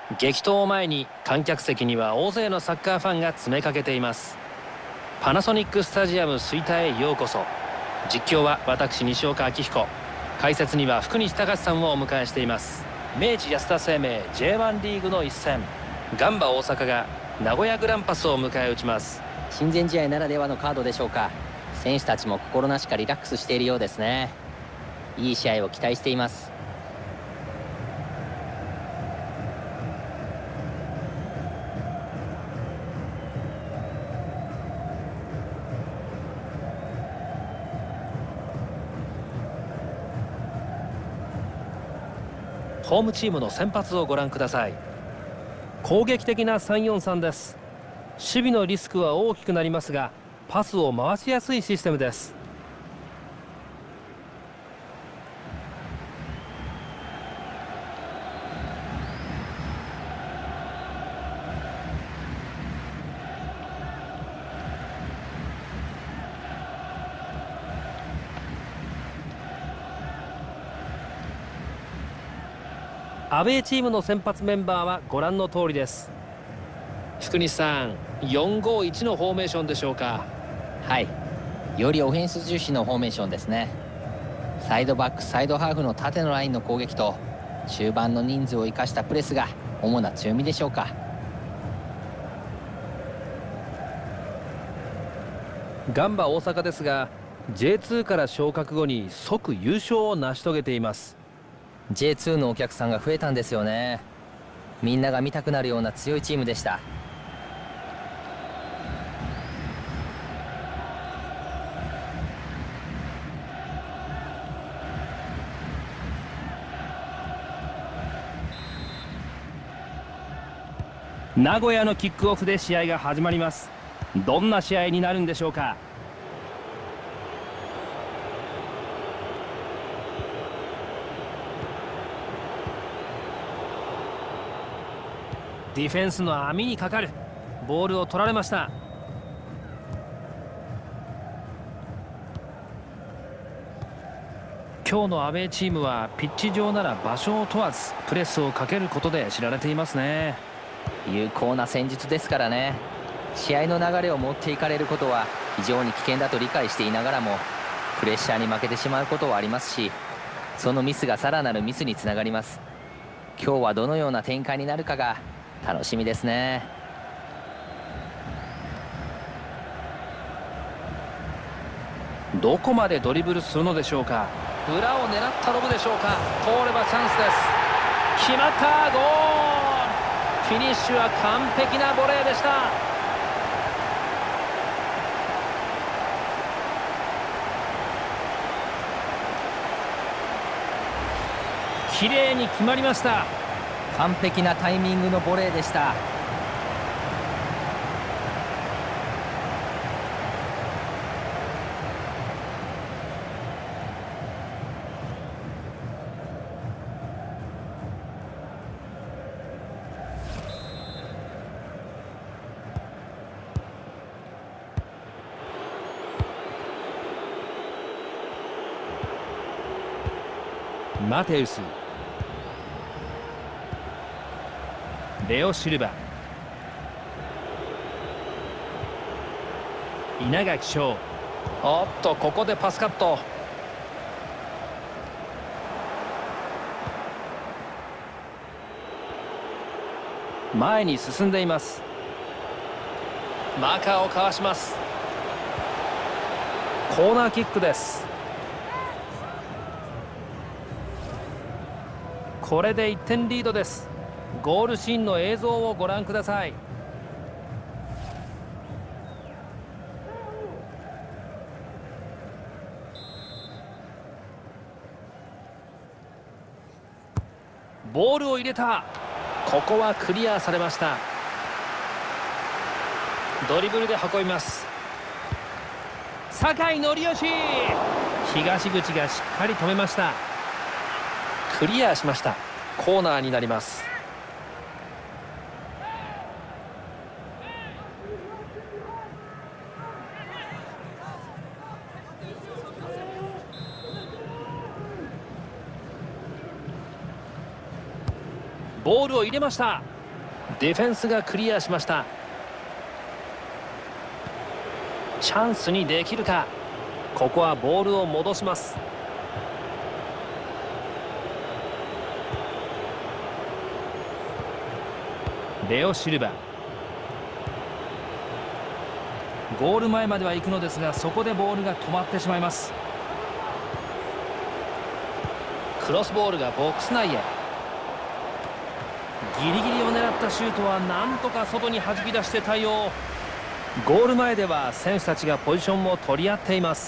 激闘を前に観客席には大勢のサッカーファンが詰めかけています。パナソニックスタジアム吹田へようこそ。実況は私西岡明彦、解説には福西隆さんをお迎えしています。明治安田生命 J1 リーグの一戦、ガンバ大阪が名古屋グランパスを迎え撃ちます。 親善試合ならではのカードでしょうか。選手たちも心なしかリラックスしているようですね。いい試合を期待しています。 ホームチームの先発をご覧ください。 攻撃的な3-4-3です。守備のリスクは大きくなりますが、パスを回しやすいシステムです。アウェーチームの先発メンバーはご覧の通りです。 福西さん、4-5-1のフォーメーションでしょうか。 はい、よりオフェンス重視のフォーメーションですね。サイドバック、サイドハーフの縦のラインの攻撃と中盤の人数を生かしたプレスが主な強みでしょうか。 ガンバ大阪ですが J2 から昇格後に即優勝を成し遂げています。 J2 のお客さんが増えたんですよね。みんなが見たくなるような強いチームでした。 名古屋のキックオフで試合が始まります。どんな試合になるんでしょうか。ディフェンスの網にかかるボールを取られました。 今日のアウェーチームはピッチ上なら場所を問わずプレスをかけることで知られていますね。 有効な戦術ですからね。試合の流れを持っていかれることは非常に危険だと理解していながらもプレッシャーに負けてしまうことはありますし、そのミスがさらなるミスにつながります。今日はどのような展開になるかが楽しみですね。 どこまでドリブルするのでしょうか。裏を狙ったロブでしょうか。通ればチャンスです。決まった。ゴール。フィニッシュは完璧なボレーでした。 綺麗に決まりました。 完璧なタイミングのボレーでした。 マテウス、レオ・シルバ、稲垣翔。 おっと、ここでパスカット。 前に進んでいます。 マーカーをかわします。 コーナーキックです。これで1点リードです。ゴールシーンの映像をご覧ください。ボールを入れた。 ここはクリアされました。ドリブルで運びます。 酒井紀義、東口がしっかり止めました。 クリアしました。コーナーになります。 ボールを入れました。 ディフェンスがクリアしました。チャンスにできるか。 ここはボールを戻します。レオ・シルバ。ゴール前までは行くのですが、そこでボールが止まってしまいます。 クロスボールがボックス内へ。 ギリギリを狙ったシュートはなんとか外に弾き出して対応。ゴール前では選手たちがポジションを取り合っています。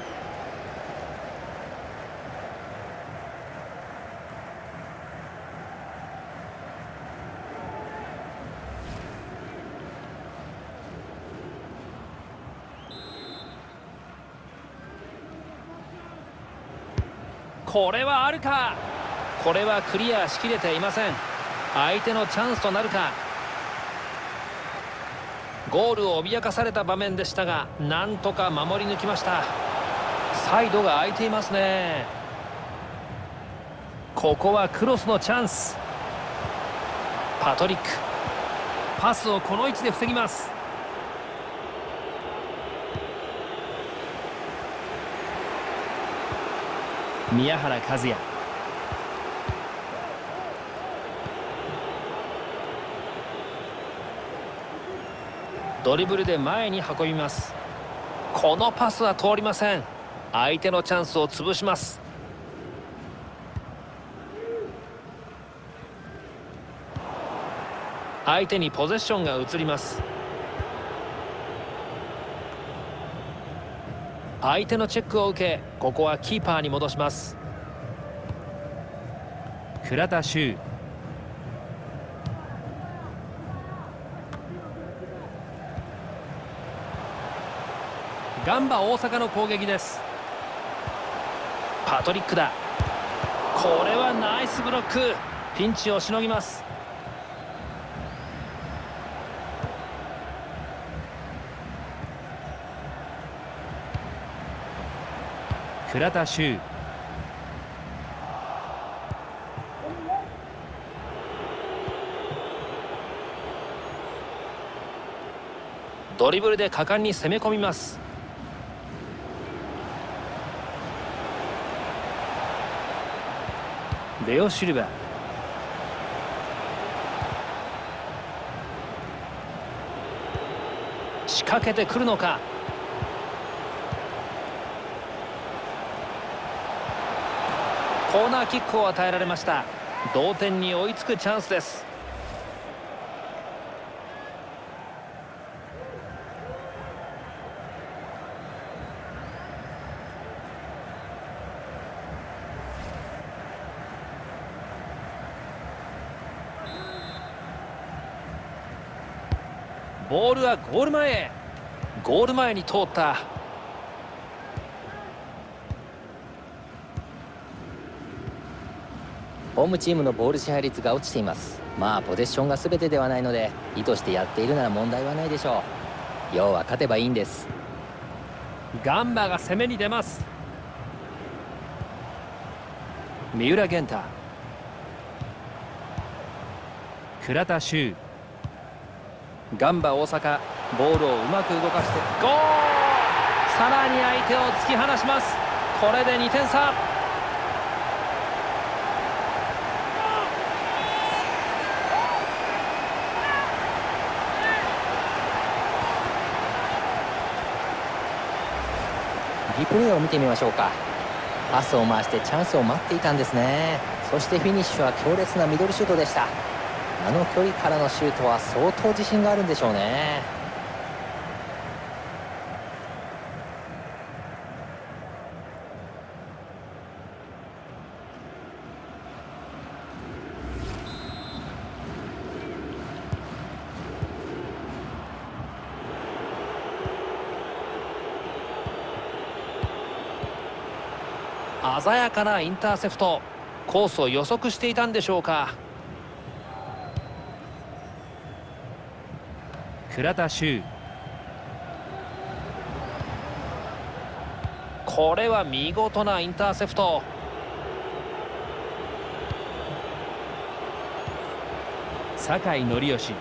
これはあるか。 これはクリアしきれていません。相手のチャンスとなるか。ゴールを脅かされた場面でしたが、なんとか守り抜きました。サイドが空いていますね。 ここはクロスのチャンス。 パトリック、 パスをこの位置で防ぎます。宮原和也。 ドリブルで前に運びます。このパスは通りません。相手のチャンスを潰します。相手にポゼッションが移ります。相手のチェックを受け、ここはキーパーに戻します。 倉田修。ガンバ大阪の攻撃です。 パトリックだ。これはナイスブロック。ピンチをしのぎます。 倉田修。 ドリブルで果敢に攻め込みます。 レオ・シルバ。 仕掛けてくるのか。コーナーキックを与えられました。同点に追いつくチャンスです。 ボールはゴール前へ。 ゴール前に通った。 ホームチームのボール支配率が落ちています。まあポゼッションが全てではないので、意図してやっているなら問題はないでしょう。要は勝てばいいんです。 ガンバが攻めに出ます。三浦源太。倉田修。ガンバ大阪、ボールをうまく動かしてゴール。さらに相手を突き放します。これで2点差。 リプレーを見てみましょうか。パスを回してチャンスを待っていたんですね。そしてフィニッシュは強烈なミドルシュートでした。あの距離からのシュートは相当自信があるんでしょうね。 鮮やかなインターセプト。コースを予測していたんでしょうか。 倉田修。 これは見事なインターセプト。 酒井紀義。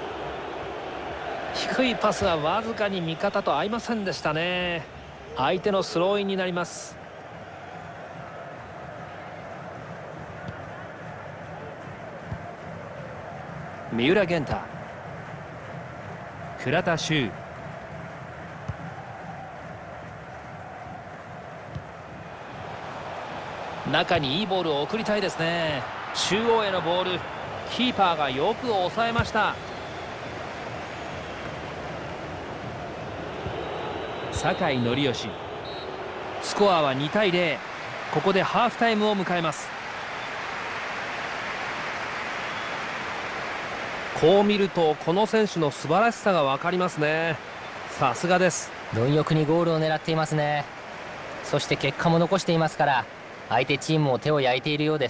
低いパスはわずかに味方と合いませんでしたね。相手のスローインになります。 三浦玄太、倉田修、 中にいいボールを送りたいですね。 中央へのボール、キーパーがよく抑えました。酒井紀義、スコアは2対0。ここでハーフタイムを迎えます。こう見るとこの選手の素晴らしさが分かりますね。さすがです。 貪欲にゴールを狙っていますね。そして結果も残していますから、相手チームも手を焼いているようです。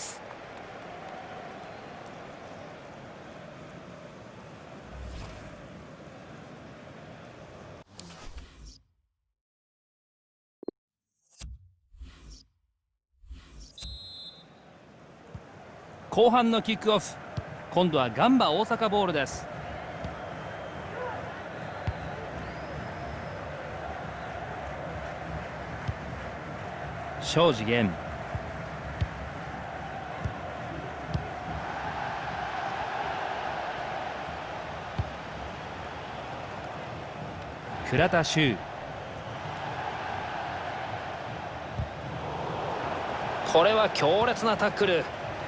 後半のキックオフ、今度はガンバ大阪ボールです。庄司源、倉田修、 これは強烈なタックル。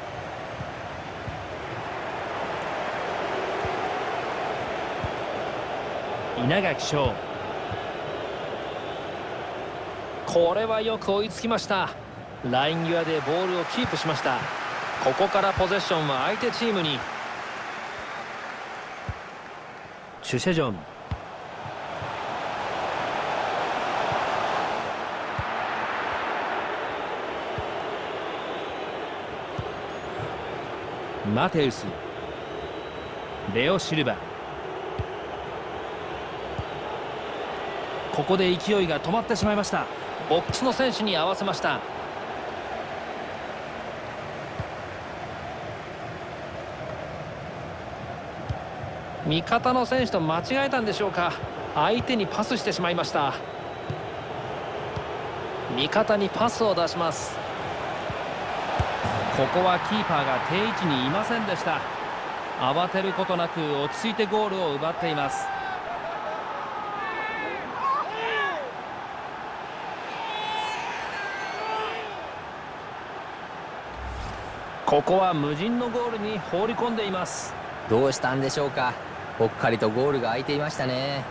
稲垣翔、 これはよく追いつきました。ライン際でボールをキープしました。ここからポゼッションは相手チームに。 チュシェジョン、マテウス、レオ・シルバ。ここで勢いが止まってしまいました。 ボックスの選手に合わせました。味方の選手と間違えたんでしょうか。相手にパスしてしまいました。味方にパスを出します。 ここはキーパーが定位置にいませんでした。慌てることなく落ち着いてゴールを奪っています。ここは無人のゴールに放り込んでいます。 どうしたんでしょうか。ぽっかりとゴールが空いていましたね。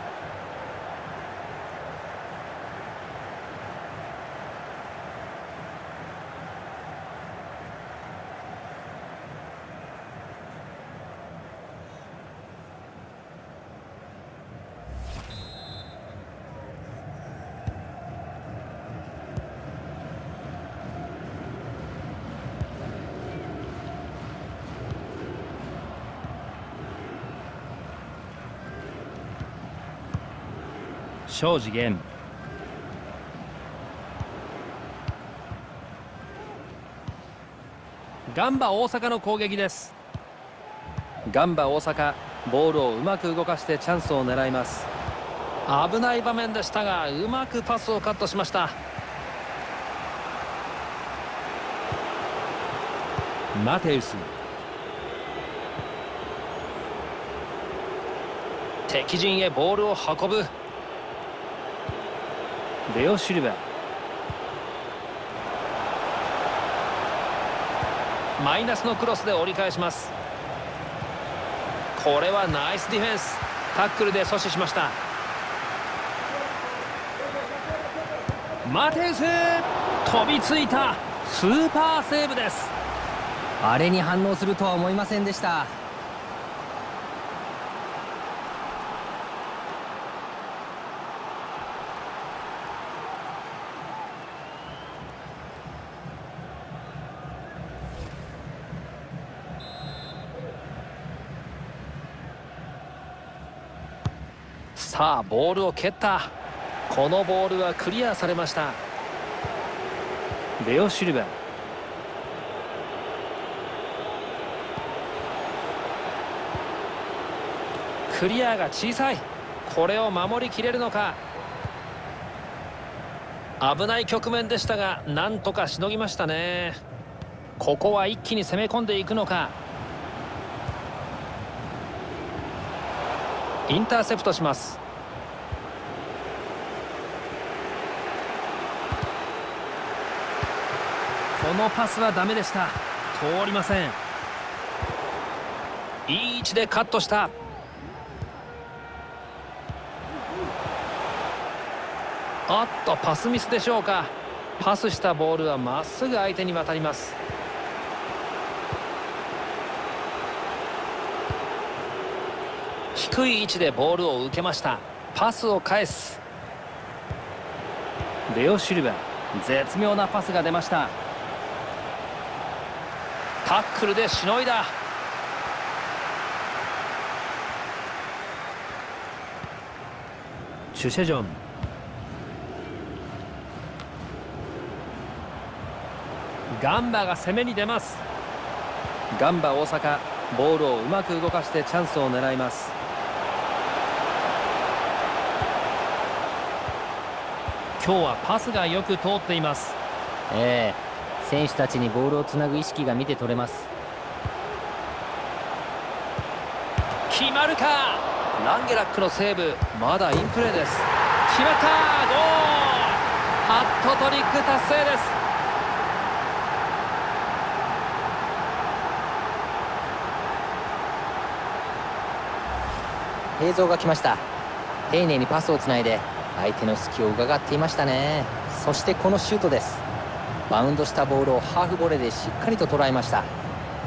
庄司源、ガンバ大阪の攻撃です。ガンバ大阪、ボールをうまく動かしてチャンスを狙います。 危ない場面でしたが、うまくパスをカットしました。 マテウス、 敵陣へボールを運ぶ。 レオ・シルバ。 マイナスのクロスで折り返します。これはナイスディフェンス。タックルで阻止しました。 マテウス、飛びついた。スーパーセーブです。 あれに反応するとは思いませんでした。 さあボールを蹴った。このボールはクリアされました。 レオ・シルバ。こクリアが小さい。これを守りきれるのか。危ない局面でしたがなんとかしのぎましたね。ここは一気に攻め込んでいくのか。インターセプトします。 このパスはダメでした。通りません。 いい位置でカットした。あっとパスミスでしょうか。パスしたボールはまっすぐ相手に渡ります。低い位置でボールを受けました。パスを返す。 レオ・シルバ、絶妙なパスが出ました。 タックルでしのいだ。 チュシェジョン、ガンバが攻めに出ます。ガンバ大阪、ボールをうまく動かしてチャンスを狙います。今日はパスがよく通っています。 選手たちにボールをつなぐ意識が見て取れます。 決まるか。ランゲラックのセーブ、まだインプレーです。決まった。ゴール。ハットトリック達成です。 映像が来ました。丁寧にパスをつないで相手の隙を伺っていましたね。そしてこのシュートです。バウンドしたボールをハーフボレーでしっかりと捉えました。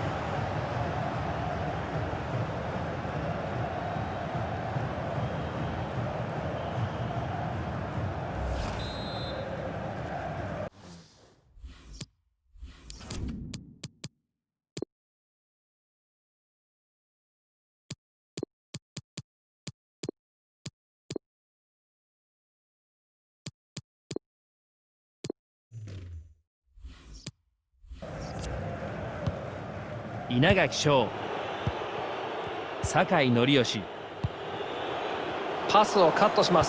稲垣翔、酒井紀義、 パスをカットします。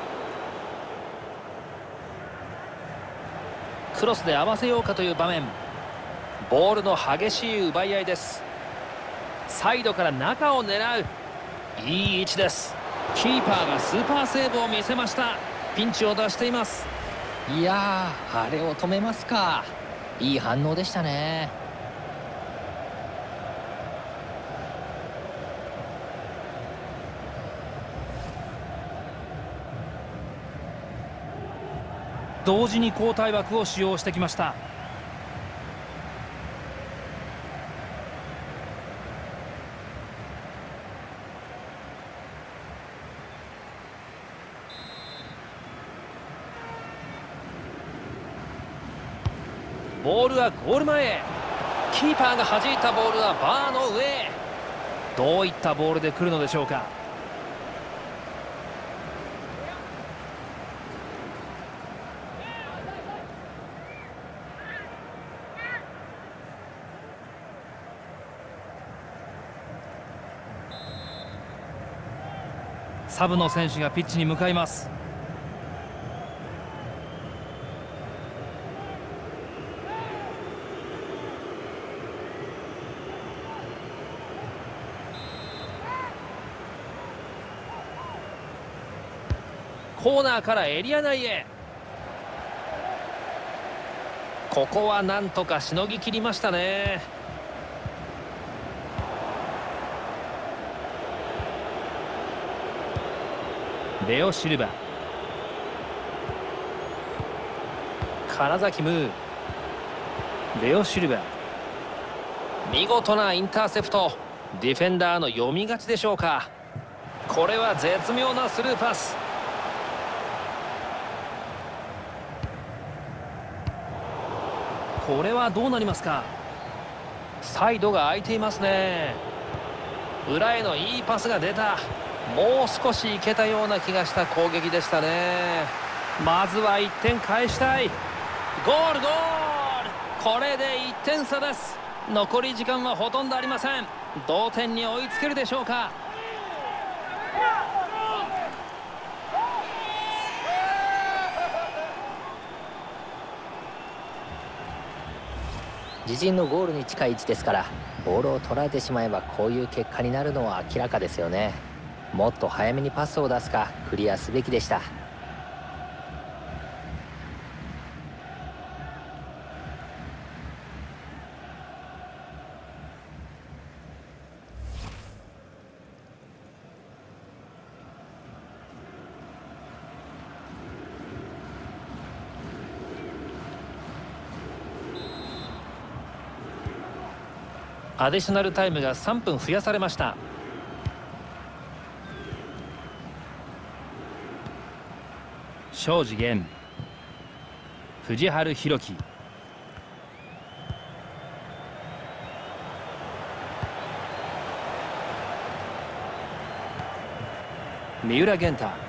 クロスで合わせようかという場面。ボールの激しい奪い合いです。 サイドから中を狙う。 いい位置です。キーパーがスーパーセーブを見せました。ピンチを脱しています。 いやー、あれを止めますか。いい反応でしたね。 同時に交代枠を使用してきました。ボールはゴール前へ。 キーパーが弾いたボールはバーの上へ。 どういったボールで来るのでしょうか。サブの選手がピッチに向かいます。コーナーからエリア内へ。 ここはなんとかしのぎきりましたね。 レオ・シルバ、 金崎ムー、 レオ・シルバ、 見事なインターセプト。ディフェンダーの読み勝ちでしょうか。これは絶妙なスルーパス。 これはどうなりますか。 サイドが空いていますね。裏へのいいパスが出た。もう少しいけたような気がした攻撃でしたね。 まずは1点返したい。 ゴールゴール。これで1点差です。残り時間はほとんどありません。同点に追いつけるでしょうか。 自陣のゴールに近い位置ですから、ボールを取られてしまえばこういう結果になるのは明らかですよね。もっと早めにパスを出すかクリアすべきでした。 アディショナルタイムが3分増やされました。 庄司源、藤原弘樹、三浦源太。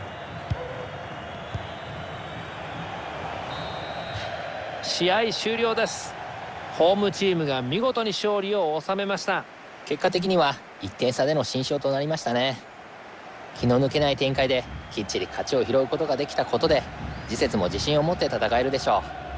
試合終了です。ホームチームが見事に勝利を収めました。 結果的には1点差での新勝となりましたね。気の抜けない展開できっちり勝ちを拾うことができたことで、次節も自信を持って戦えるでしょう。